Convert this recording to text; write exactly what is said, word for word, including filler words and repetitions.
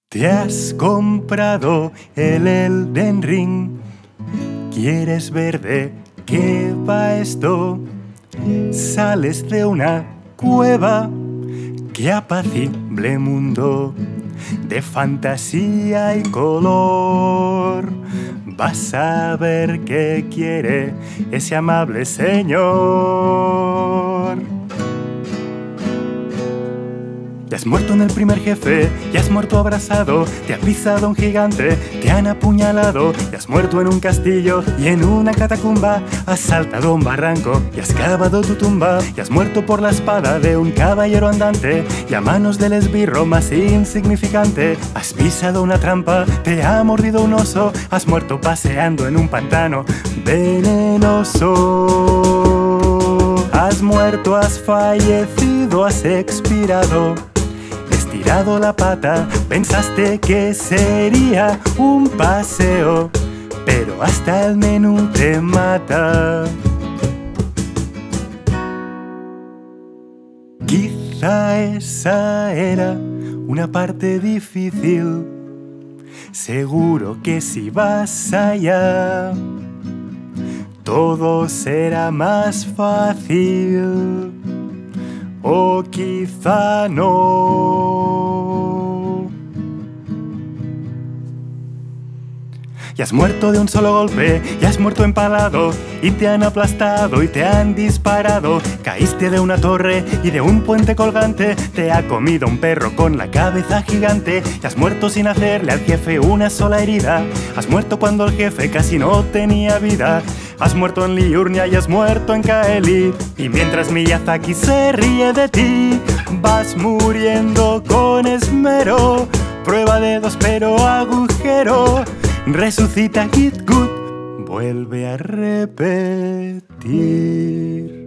Te has comprado el Elden Ring. ¿Quieres ver de qué va esto? Sales de una cueva. ¡Qué apacible mundo de fantasía y color! Vas a ver qué quiere ese amable señor. Te has muerto en el primer jefe, y has muerto abrazado. Te ha pisado un gigante, te han apuñalado. Te has muerto en un castillo y en una catacumba. Has saltado un barranco y has cavado tu tumba. Y has muerto por la espada de un caballero andante y a manos del esbirro más insignificante. Has pisado una trampa, te ha mordido un oso. Has muerto paseando en un pantano venenoso. Has muerto, has fallecido, has expirado. Tirado la pata, pensaste que sería un paseo, pero hasta el menú te mata. Quizá esa era una parte difícil. Seguro que si vas allá, todo será más fácil. O quizá no. Y has muerto de un solo golpe, y has muerto empalado, y te han aplastado y te han disparado. Caíste de una torre y de un puente colgante. Te ha comido un perro con la cabeza gigante. Y has muerto sin hacerle al jefe una sola herida. Has muerto cuando el jefe casi no tenía vida. Has muerto en Liurnia y has muerto en Kaeli. Y mientras Miyazaki se ríe de ti, vas muriendo con esmero. Prueba de dos pero agujero. Resucita Git Good, vuelve a repetir.